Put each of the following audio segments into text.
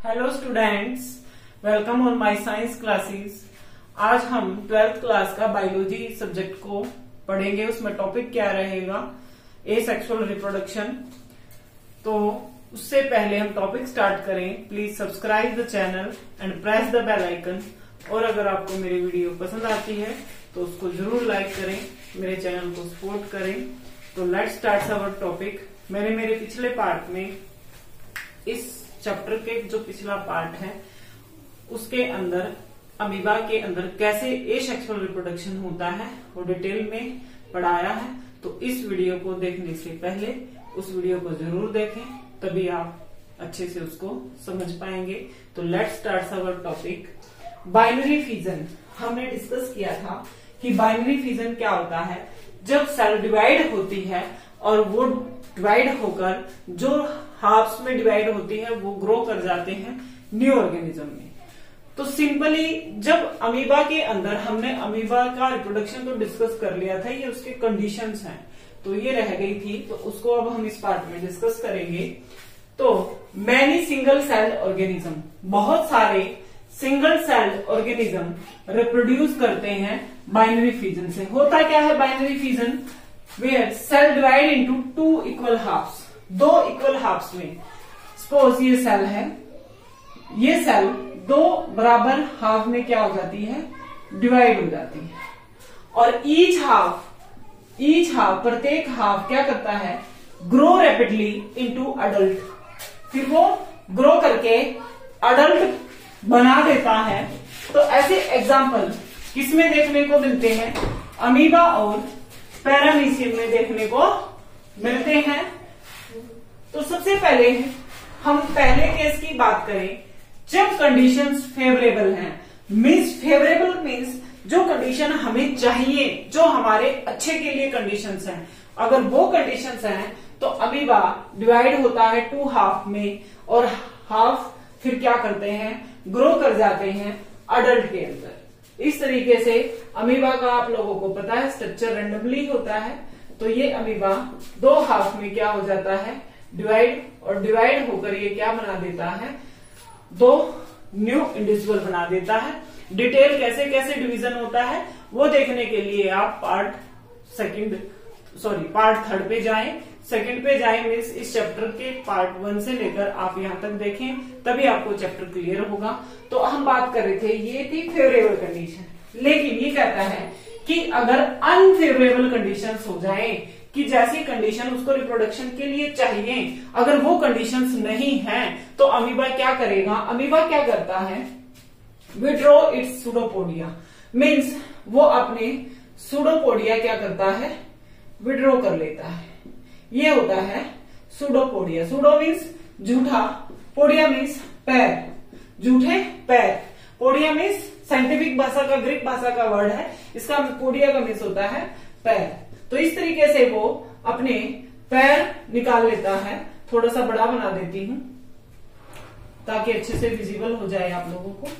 Hello students, welcome on my science classes. आज हम 12th class का बायोलॉजी सब्जेक्ट को पढ़ेंगे। उसमें टॉपिक क्या रहेगा? Asexual reproduction. तो उससे पहले हम टॉपिक स्टार्ट करें, please subscribe the channel and press the bell icon. और अगर आपको मेरी वीडियो पसंद आती है तो उसको जरूर लाइक करें, मेरे चैनल को सपोर्ट करें। तो लेट्स स्टार्ट अवर टॉपिक। मैंने मेरे पिछले पार्ट में इस चैप्टर के जो पिछला पार्ट है उसके अंदर अमीबा के अंदर कैसे एसेक्सुअल रिप्रोडक्शन होता है वो डिटेल में पढ़ाया है। तो इस वीडियो को देखने से पहले उस वीडियो को जरूर देखें, तभी आप अच्छे से उसको समझ पाएंगे। तो let's start our topic. Binary fission हमने डिस्कस किया था कि बाइनरी फिजन क्या होता है। जब सेल डिवाइड होती है और वो डिवाइड होकर जो हाफ्स में डिवाइड होती है वो ग्रो कर जाते हैं न्यू ऑर्गेनिज्म में। तो सिंपली जब अमीबा के अंदर हमने अमीबा का रिप्रोडक्शन तो डिस्कस कर लिया था, ये उसके कंडीशंस हैं, तो ये रह गई थी, तो उसको अब हम इस पार्ट में डिस्कस करेंगे। तो मैनी सिंगल सेल ऑर्गेनिज्म, बहुत सारे सिंगल सेल ऑर्गेनिज्म रिप्रोड्यूस करते हैं बाइनरी फिजन से। होता क्या है binary fission? Where cell divide into two equal halves, दो इक्वल हाफ्स में। सपोज ये सेल है, ये सेल दो बराबर हाफ में क्या हो जाती है? डिवाइड हो जाती है। और ईच हाफ प्रत्येक हाफ क्या करता है? Grow rapidly into adult. फिर वो ग्रो करके अडल्ट बना देता है। तो ऐसे एग्जाम्पल किसमें देखने को मिलते हैं? अमीबा और पैरामीशियम में देखने को मिलते हैं। तो सबसे पहले हम पहले केस की बात करें, जब कंडीशंस फेवरेबल हैं। फेवरेबल मीन्स जो कंडीशन हमें चाहिए, जो हमारे अच्छे के लिए कंडीशंस हैं, अगर वो कंडीशंस हैं तो अमीबा डिवाइड होता है टू हाफ में, और हाफ फिर क्या करते हैं? ग्रो कर जाते हैं अडल्ट के अंदर। इस तरीके से अमीबा का आप लोगों को पता है स्ट्रक्चर रैंडमली होता है। तो ये अमीबा दो हाफ में क्या हो जाता है? डिवाइड, और डिवाइड होकर ये क्या बना देता है? दो न्यू इंडिविजुअल बना देता है। डिटेल कैसे कैसे डिवीजन होता है वो देखने के लिए आप पार्ट थर्ड पे जाएं, सेकंड पे जाएं। मीन्स इस चैप्टर के पार्ट 1 से लेकर आप यहां तक देखें, तभी आपको चैप्टर क्लियर होगा। तो हम बात कर रहे थे, ये थी फेवरेबल कंडीशन। लेकिन ये कहता है कि अगर अनफेवरेबल कंडीशंस हो जाएं, कि जैसी कंडीशन उसको रिप्रोडक्शन के लिए चाहिए, अगर वो कंडीशंस नहीं हैं, तो अमीबा क्या करेगा? अमीबा क्या करता है? Withdraw it's pseudopodia. मीन्स वो अपने सूडोपोडिया क्या करता है? विड्रॉ कर लेता है। ये होता है सूडोपोडिया। सूडो मीन्स झूठा, पोडिया मीन्स पैर, झूठे पैर। पोडिया मीन्स साइंटिफिक भाषा का, ग्रीक भाषा का वर्ड है, इसका पोडिया का मीन्स होता है पैर। तो इस तरीके से वो अपने पैर निकाल लेता है। थोड़ा सा बड़ा बना देती हूं ताकि अच्छे से विजिबल हो जाए आप लोगों को।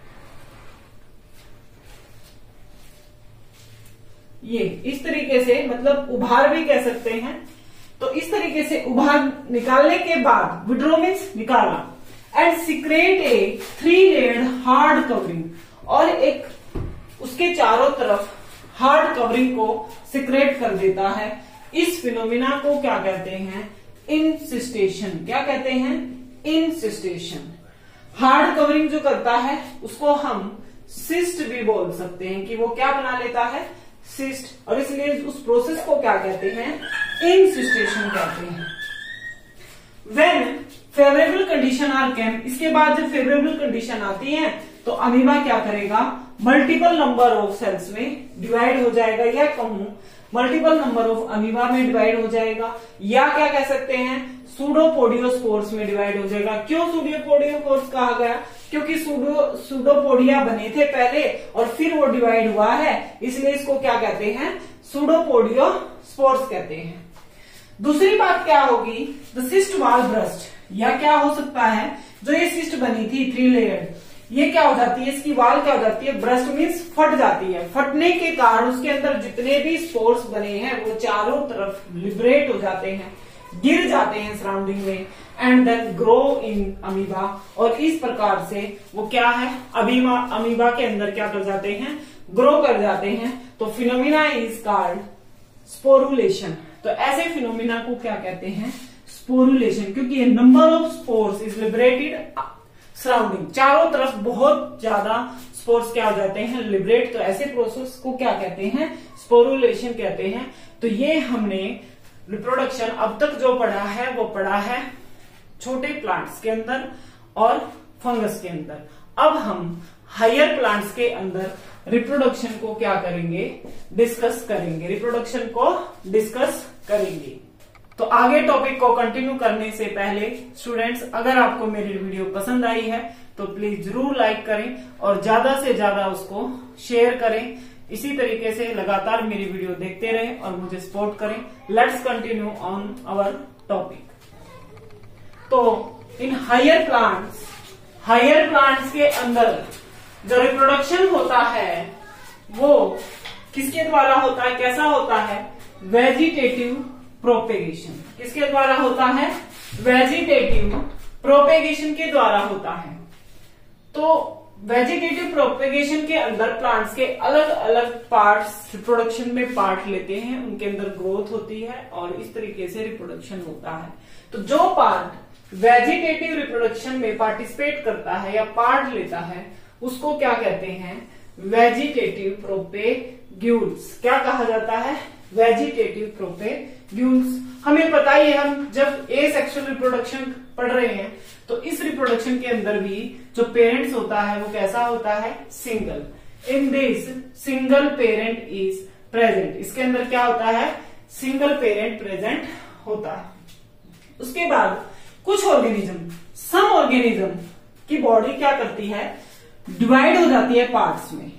ये इस तरीके से, मतलब उभार भी कह सकते हैं। तो इस तरीके से उभार निकालने के बाद, विड्रॉ मीन्स निकाला, and secrete a 3 layered hard covering, और एक उसके चारों तरफ हार्ड कवरिंग को सीक्रेट कर देता है। इस फिनोमिना को क्या कहते हैं? इंसिस्टेशन। क्या कहते हैं? इंसिस्टेशन। हार्ड कवरिंग जो करता है उसको हम सिस्ट भी बोल सकते हैं, कि वो क्या बना लेता है? सिस्ट। और इसलिए उस प्रोसेस को क्या कहते हैं? इंसिस्टेशन कहते हैं। When favourable condition are came, इसके बाद जब फेवरेबल कंडीशन आती है तो अमीबा क्या करेगा? मल्टीपल नंबर ऑफ सेल्स में डिवाइड हो जाएगा, या कहूं मल्टीपल नंबर ऑफ अमीबा में डिवाइड हो जाएगा, या क्या कह सकते हैं? सूडोपोडियोस्पोर्स में डिवाइड हो जाएगा। क्यों सूडोपोडियोस्पोर्स कहा गया? क्योंकि सूडोपोडिया बने थे पहले और फिर वो डिवाइड हुआ है, इसलिए इसको क्या कहते हैं? सूडोपोडियोस्पोर्स कहते हैं। दूसरी बात क्या होगी? द सिस्ट वॉल ब्रस्ट, या क्या हो सकता है? जो ये सिस्ट बनी थी 3 लेयर, ये क्या हो जाती है? इसकी वाल क्या हो जाती है? ब्रस्ट मीन्स फट जाती है। फटने के कारण उसके अंदर जितने भी स्पोर्स बने हैं वो चारों तरफ लिबरेट हो जाते हैं, गिर जाते हैं सराउंडिंग में, and then grow in amoeba. और इस प्रकार से वो क्या है, अमीबा के अंदर क्या कर जाते हैं, ग्रो कर जाते हैं। तो फिनोमिना इज कॉल्ड स्पोरुलेशन। तो ऐसे फिनोमिना को क्या कहते हैं, स्पोरुलेशन, क्योंकि number of spores is liberated surrounding, चारों तरफ बहुत ज्यादा स्पोर्स क्या हो जाते हैं, लिबरेट। तो ऐसे प्रोसेस को क्या कहते हैं, स्पोरुलेशन कहते हैं। तो ये हमने रिप्रोडक्शन अब तक जो पढ़ा है वो पढ़ा है छोटे प्लांट्स के अंदर और फंगस के अंदर। अब हम हायर प्लांट्स के अंदर रिप्रोडक्शन को क्या करेंगे, डिस्कस करेंगे, रिप्रोडक्शन को डिस्कस करेंगे। तो आगे टॉपिक को कंटिन्यू करने से पहले स्टूडेंट्स, अगर आपको मेरी वीडियो पसंद आई है तो प्लीज जरूर लाइक करें और ज्यादा से ज्यादा उसको शेयर करें। इसी तरीके से लगातार मेरी वीडियो देखते रहें और मुझे सपोर्ट करें। Let's continue on our topic. तो इन हायर प्लांट्स के अंदर जो रिप्रोडक्शन होता है वो किसके द्वारा होता है, कैसा होता है, वेजिटेटिव प्रोपेगेशन। किसके द्वारा होता है, वेजिटेटिव प्रोपेगेशन के द्वारा होता है। तो वेजिटेटिव प्रोपेगेशन के अंदर प्लांट्स के अलग अलग पार्ट्स रिप्रोडक्शन में पार्ट लेते हैं, उनके अंदर ग्रोथ होती है और इस तरीके से रिप्रोडक्शन होता है। तो जो पार्ट वेजिटेटिव रिप्रोडक्शन में पार्टिसिपेट करता है या पार्ट लेता है उसको क्या कहते हैं, वेजिटेटिव प्रोपेग्यूल्स। क्या कहा जाता है, वेजिटेटिव प्रोपेग्यूल्स। हमें पता ही है, हम जब एसेक्सुअल रिप्रोडक्शन पढ़ रहे हैं तो इस रिप्रोडक्शन के अंदर भी जो पेरेंट्स होता है वो कैसा होता है, single. In this single parent is present. इसके अंदर क्या होता है, सिंगल पेरेंट प्रेजेंट होता है। उसके बाद कुछ ऑर्गेनिज्म, सम ऑर्गेनिज्म की बॉडी क्या करती है, डिवाइड हो जाती है पार्ट्स में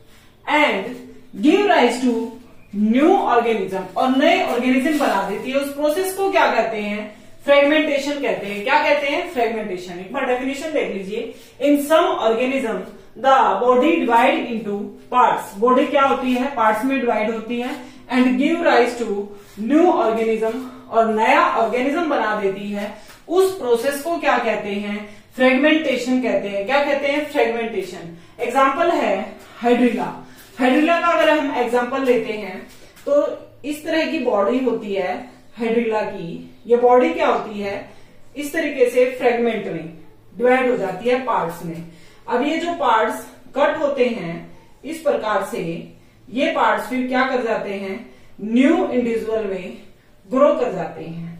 and give rise to new organism, और नए ऑर्गेनिज्म बना देती है। उस प्रोसेस को क्या कहते हैं, फ्रेगमेंटेशन कहते हैं। क्या कहते हैं, फ्रेगमेंटेशन। एक बार डेफिनेशन देख लीजिए। In some organism the body divide into parts. Body क्या होती है, पार्ट्स में डिवाइड होती है and give rise to new organism, और नया ऑर्गेनिज्म बना देती है। उस प्रोसेस को क्या कहते हैं, फ्रेगमेंटेशन कहते हैं। क्या कहते हैं, फ्रेगमेंटेशन। एग्जाम्पल है हाइड्रिला। हाइड्रिला का अगर हम एग्जाम्पल लेते हैं तो इस तरह की बॉडी होती है हाइड्रिला की। ये बॉडी क्या होती है, इस तरीके से फ्रेगमेंट में डिवाइड हो जाती है पार्ट्स में। अब ये जो पार्ट्स कट होते हैं इस प्रकार से, ये पार्ट्स फिर क्या कर जाते हैं, न्यू इंडिविजुअल में ग्रो कर जाते हैं,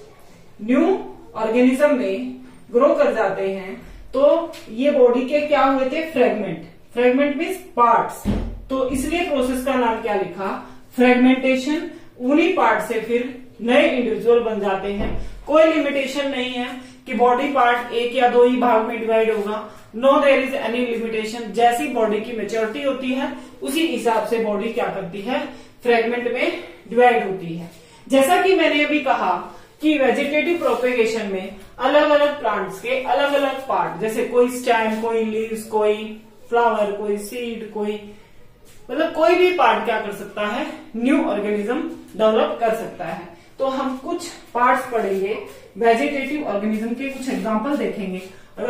न्यू ऑर्गेनिज्म में ग्रो कर जाते हैं। तो ये बॉडी के क्या हुए थे, फ्रेगमेंट। Fragment means parts. तो इसलिए प्रोसेस का नाम क्या लिखा, फ्रेगमेंटेशन। उन्हीं पार्ट से फिर नए इंडिविजुअल बन जाते हैं। कोई लिमिटेशन नहीं है कि बॉडी पार्ट एक या दो ही भाग में डिवाइड होगा। No there is any limitation. जैसी बॉडी की मेच्योरिटी होती है उसी हिसाब से बॉडी क्या करती है, फ्रेगमेंट में डिवाइड होती है। जैसा कि मैंने अभी कहा कि वेजिटेटिव प्रोपेगेशन में अलग अलग प्लांट्स के अलग अलग पार्ट, जैसे कोई स्टेम, कोई लीव्स, कोई फ्लावर, कोई सीड, कोई मतलब कोई भी पार्ट क्या कर सकता है, न्यू ऑर्गेनिज्म डेवलप कर सकता है। तो हम कुछ पार्ट्स पढ़ेंगे वेजिटेटिव ऑर्गेनिज्म के, कुछ एग्जांपल देखेंगे।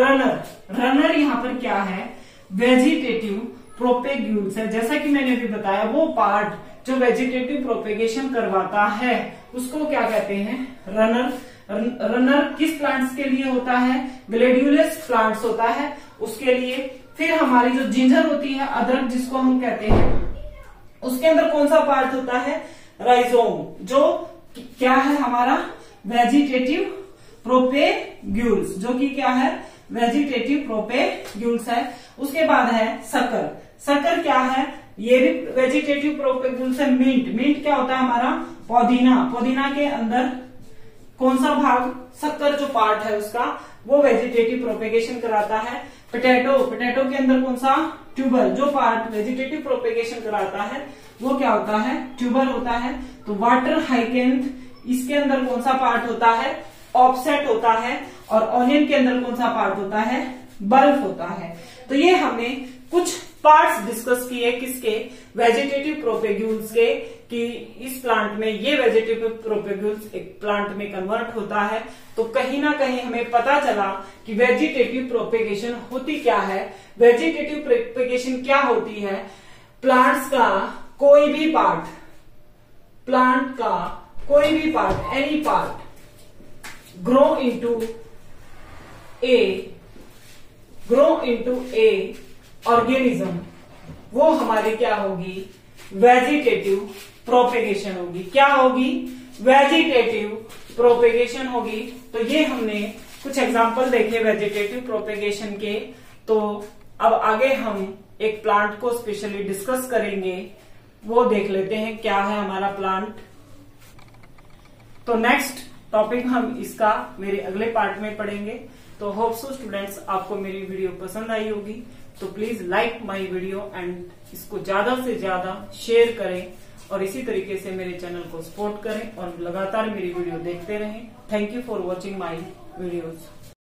रनर यहाँ पर क्या है, वेजिटेटिव प्रोपेग्यूल्स है। जैसा कि मैंने अभी बताया, वो पार्ट जो वेजिटेटिव प्रोपेगेशन करवाता है उसको क्या कहते हैं, रनर। रनर किस प्लांट्स के लिए होता है, ग्लेडियोलस प्लांट्स होता है उसके लिए। फिर हमारी जो जिंजर होती है, अदरक जिसको हम कहते हैं, उसके अंदर कौन सा पार्ट होता है, राइजोम, जो क्या है हमारा, वेजिटेटिव प्रोपेग्यूल्स, जो कि क्या है, वेजिटेटिव प्रोपेग्यूल्स है। उसके बाद है सकर। सकर क्या है, ये भी वेजिटेटिव प्रोपेग्यूल्स है। मिंट क्या होता है हमारा, पुदीना के अंदर कौन सा भाग, शक्कर जो पार्ट है उसका, वो वेजिटेटिव प्रोपेगेशन कराता है। पोटैटो के अंदर कौन सा, ट्यूबर, जो पार्ट वेजिटेटिव प्रोपेगेशन कराता है वो क्या होता है, ट्यूबर होता है। तो वाटर हाइकेंथ, इसके अंदर कौन सा पार्ट होता है, ऑफसेट होता है। और ऑनियन के अंदर कौन सा पार्ट होता है, बल्ब होता है। तो ये हमने कुछ पार्ट्स डिस्कस किए किसके, वेजिटेटिव प्रोपेग्यूल्स के, कि इस प्लांट में ये वेजिटेटिव प्रोपेगुल्स एक प्लांट में कन्वर्ट होता है, तो कहीं ना कहीं हमें पता चला कि वेजिटेटिव प्रोपेगेशन होती क्या है। वेजिटेटिव प्रोपेगेशन क्या होती है? प्लांट्स का कोई भी पार्ट, प्लांट का कोई भी part, any part grow into a organism, वो हमारी क्या होगी? वेजिटेटिव प्रोपेगेशन होगी। क्या होगी? वेजिटेटिव प्रोपेगेशन होगी। तो ये हमने कुछ एग्जांपल देखे वेजिटेटिव प्रोपेगेशन के। तो अब आगे हम एक प्लांट को स्पेशली डिस्कस करेंगे, वो देख लेते हैं क्या है हमारा प्लांट। तो नेक्स्ट टॉपिक हम इसका मेरे अगले पार्ट में पढ़ेंगे। तो होप सो स्टूडेंट्स आपको मेरी वीडियो पसंद आई होगी, तो please like my video and इसको ज्यादा से ज्यादा शेयर करें और इसी तरीके से मेरे चैनल को सपोर्ट करें और लगातार मेरी वीडियो देखते रहें। Thank you for watching my videos.